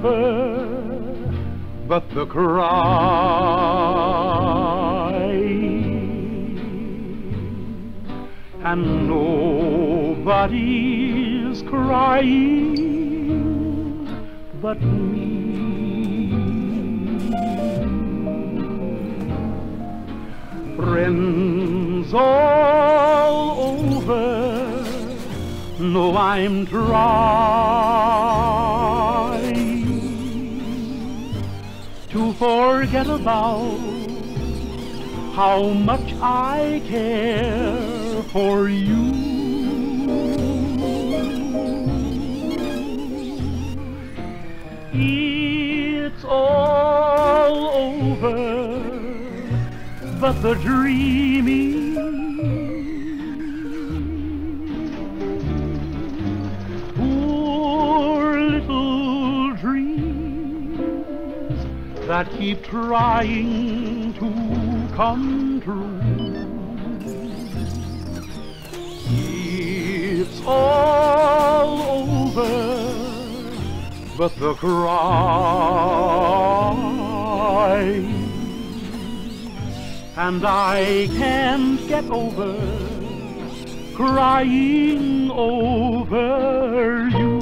over, but the cry, and nobody's crying but me. Friends all over know I'm trying to forget about how much I care for you. It's all over, but the dreaming, poor little dreams that keep trying to come true. It's all over, but the cry, and I can't get over crying over you.